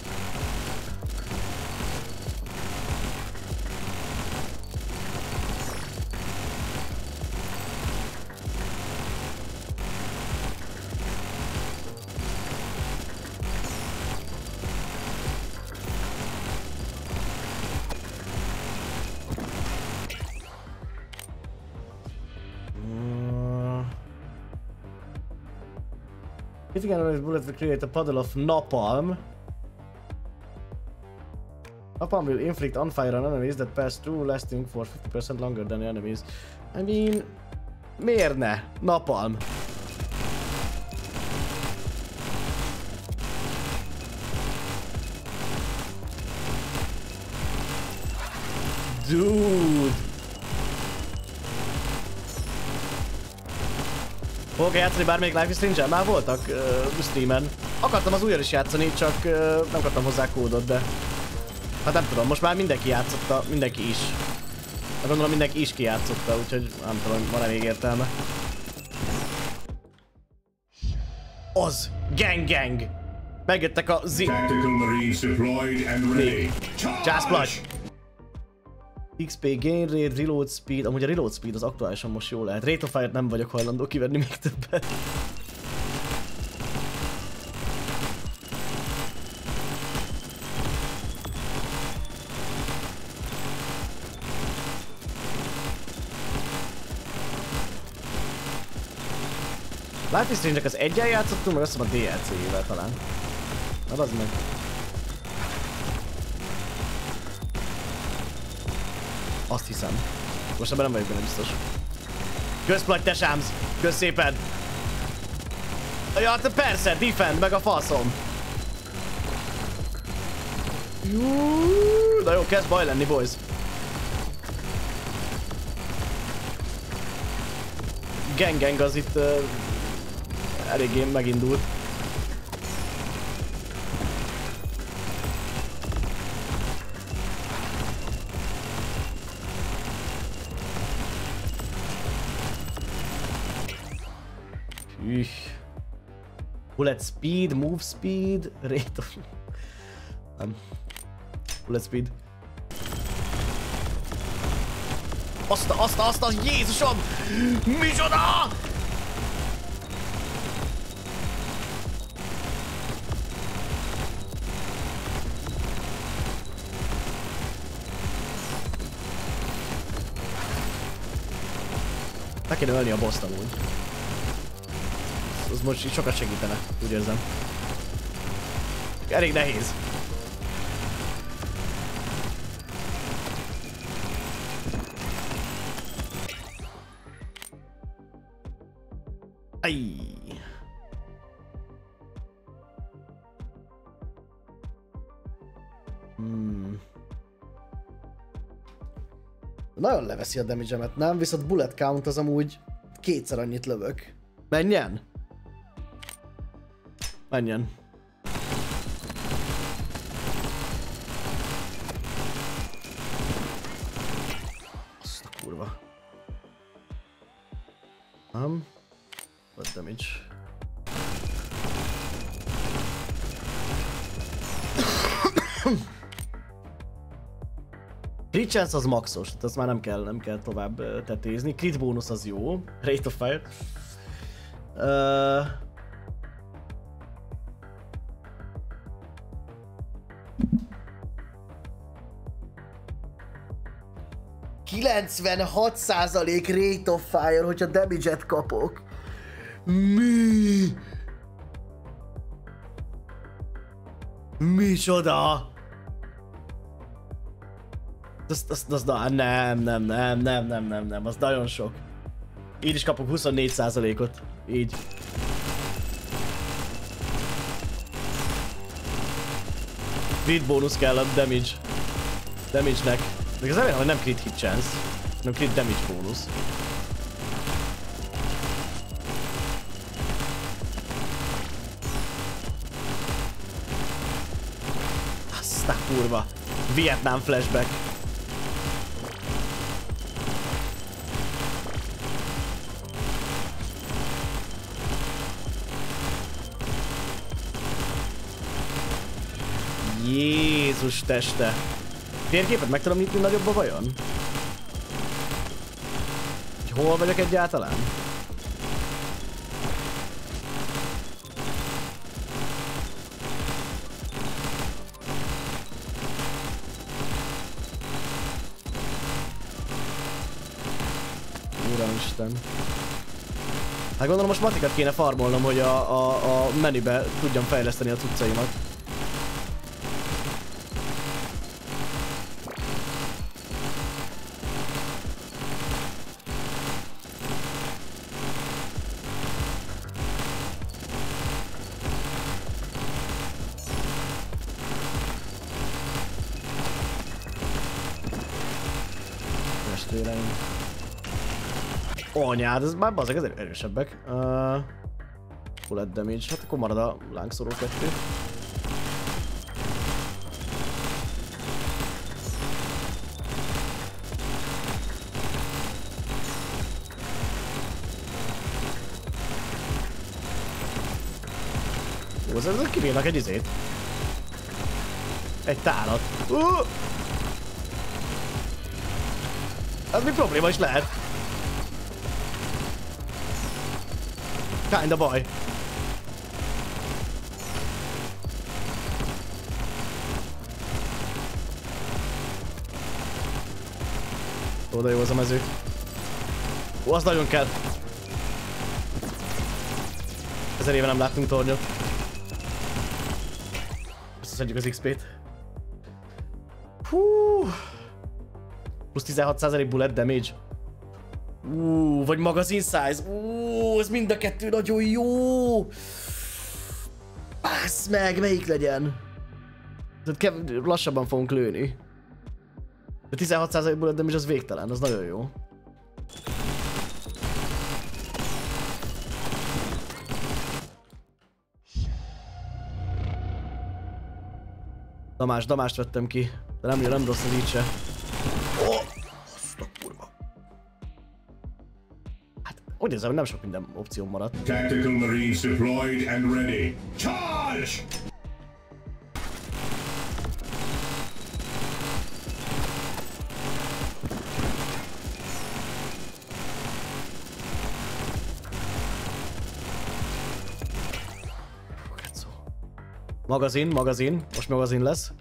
Hitting an bullet will create a puddle of napalm. Napalm will inflict on fire on enemies that pass through, lasting for fifty percent longer than the enemies. I mean, miért ne? Napalm. Dude. Fogok játszani bármelyik Life is Strange-el? Már voltak uh, streamen. Akartam az újra is játszani, csak uh, nem kaptam hozzá kódot, de... Hát nem tudom, most már mindenki játszotta, mindenki is. Hát gondolom mindenki is kijátszotta, úgyhogy nem tudom, van-e még értelme. Az! Gang gang! Megjöttek a Z... Tactical Marines deployed and ready. Just Splash! iksz pé gain rate, reload speed, amúgy a reload speed az aktuálisan most jó lehet. Rate of fire-t nem vagyok hajlandó kivenni még többet. Life is Strange-nek az egyen játszottunk, meg azt hiszem a dé el cé-jével talán. Na az meg. Azt hiszem. Most ebben nem vagyok benne biztos. Közplagy te sámsz! Kösz szépen! Ja, te persze, defend, meg a faszom! Na jó, kezd baj lenni, boys. Gang gang az itt uh, eléggé megindult. Üh. Bullet speed, move speed, rate of... Nem. Bullet speed. Azt a, azt a, azt a, Jézusom! Micsoda! Meg kéne ölni a boss-t amúgy. Az most így sokat segítene, úgy érzem. Elég nehéz. Ajj. Hmm. Nagyon leveszi a damage-emet, nem? Viszont bullet count az amúgy kétszer annyit lövök. Menjen! Menjen. Azt a kurva. Nem. What damage? Crit chance az maxos, tehát azt már nem kell, nem kell tovább tetézni. Crit bónusz az jó. Rate of fire. Uh... kilencvenhat százalék rate of fire, hogyha damage-et kapok. Mi? Micsoda? Az, az, az, az, nem, nem, nem, nem, nem, nem, nem, az nagyon sok. Így is kapok huszonnégy százalékot. Így. Crit bónusz kell a damage. Damage-nek. De ez remélem, hogy nem crit hit chance, hanem crit damage bónusz. Azt a kurva. Vietnám flashback. Jézus teste! Térképet meg tudom nyitni nagyobba vajon? Hogy hol vagyok egyáltalán? Uramisten. Hát gondolom most matikat kéne farmolnom, hogy a, a, a menübe tudjam fejleszteni a cuccaimat. Anyád, ez már bazdmeg, ez erősebbek. Uh, Bullet damage, hát akkor marad a lángszoró kettő. Jó, az ezzel kibírnak egy izét. Egy tárat. Uh! Ez mi probléma is lehet. Kinda baj. Ó, de jó az a mező. Ó, az nagyon kell. Ezer éve nem láttunk tornyot. Összeszedjük az iksz pét. Hú. Plusz tizenhat százalék bullet damage. Úúúú, vagy magazin size. Úúúú, ez mind a kettő nagyon jó. Bász meg, melyik legyen? Tehát lassabban fogunk lőni. De tizenhat százalék bullet damage az végtelen, az nagyon jó. Damás, damást vettem ki. De nem, nem rossz az így se. Oh, azt a kurva. Hát, úgy érzem, hogy nem sok minden opció maradt. Tactical Marines deployed and ready. Charge! Magazin, magazin. Most magazin lesz.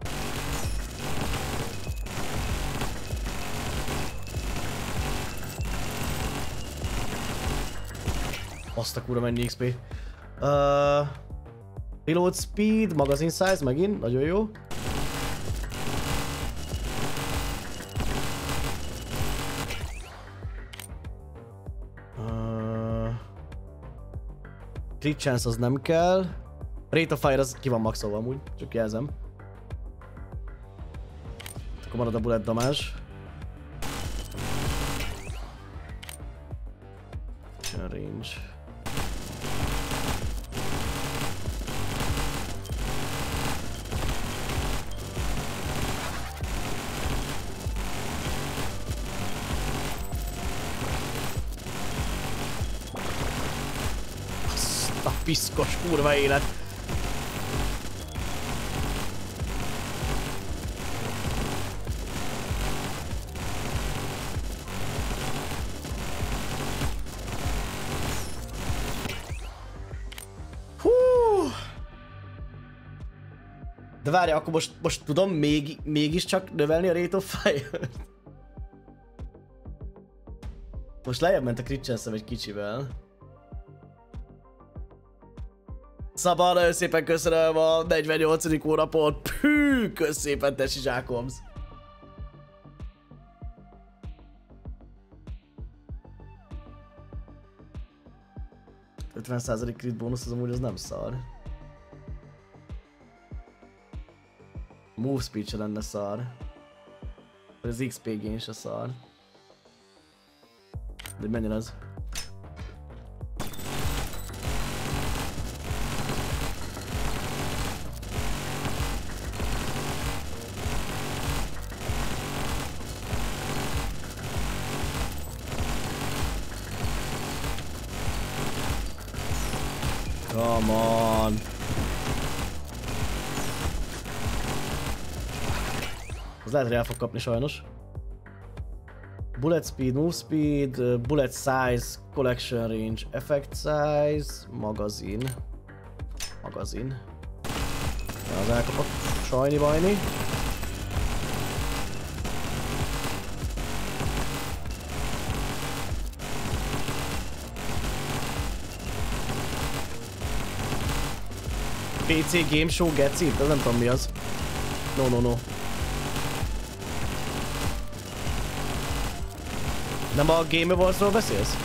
Azt a kurva mennyi iksz pé. Uh, reload speed, magazin size megint, nagyon jó. Uh, crit chance az nem kell. Rate of fire az ki van maxolva amúgy, csak jelzem. Akkor marad a bullet damage. Range. Azt a piszkos kurva élet. De várja, akkor most, most tudom még, mégiscsak növelni a rate of fire-t? Most lejjebb ment a crit chance-em egy kicsivel. Szabad, nagyon szépen köszönöm a negyvennyolcadik hónapot. Pű, kösz szépen, te zsákomsz. ötven százalék crit bónusz az amúgy az nem szar. Move speed se lenne szar. Az iksz pé gain is a szar. De menjen az. Come on. Az lehet, hogy el fog kapni sajnos. Bullet speed, move speed, bullet size, collection range, effect size, magazin. Magazin. Ja, az elkapott. Sajni bajni. pé cé Game Show geci? Ez nem tudom mi az. No, no, no. Nem a Game Awards-ról beszélsz?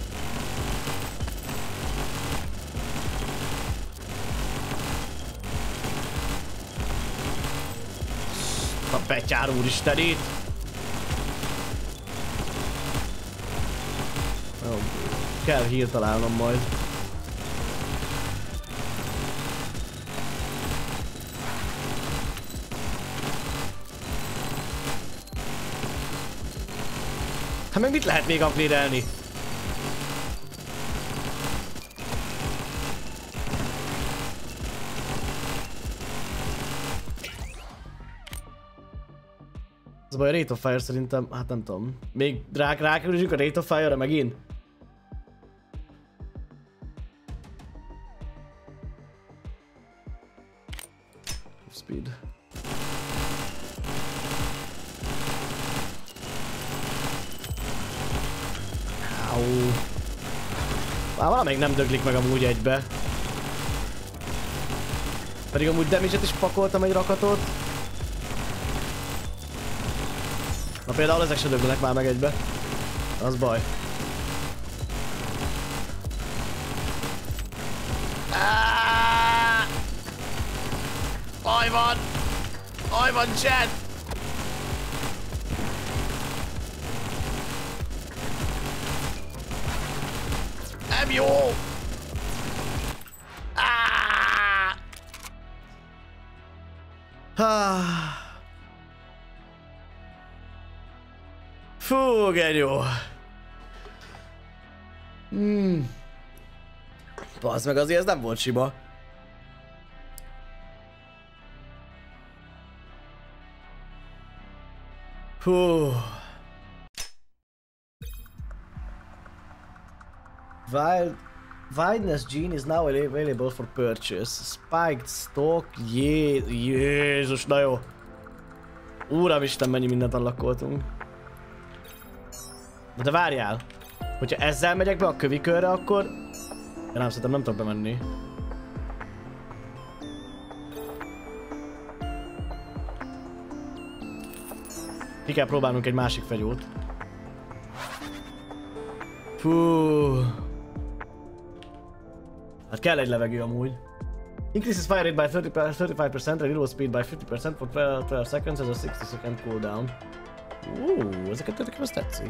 A betyár úristenét! Jó, kell hírt találnom majd. Hát meg mit lehet még upgrade-elni? Az a baj, a Rate of Fire szerintem, hát nem tudom. Még rá, rákerülünk a Rate of Fire-ra megint? Speed. Már valamelyik nem döglik meg amúgy egybe. Pedig amúgy damage-et is pakoltam egy rakatot. Na például ezek se döglenek már meg egybe. Az baj. Baj van! Baj van, chat! Nem jó! Ah! Fú, genyó! Hmm. Bazd meg, azért ez nem volt sima. Hú. Wild, Wildness Gene is now available for purchase. Spiked stock, Jé... Jézus, na jó. Úramisten, mennyi mindent unlockoltunk. De, de várjál. Hogyha ezzel megyek be a kövikörre, akkor... Ja, nem, szerintem nem tudok bemenni. Ki kell próbálnunk egy másik fegyót. Fú. Hát kell egy levegő amúgy. Increases fire rate by thirty-five percent, reload speed by fifty percent for twelve seconds as a sixty second cooldown. Uuuuh, ezeket nekem azt tetszik.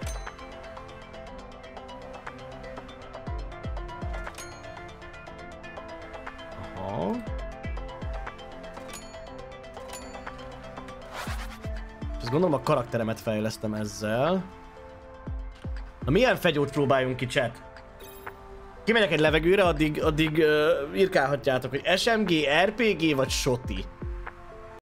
Aha. Ezt gondolom a karakteremet fejlesztem ezzel. Na milyen fegyót próbáljunk ki, chat? Kimegyek egy levegőre, addig, addig uh, írkálhatjátok, hogy es em gé, er pé gé vagy shotty.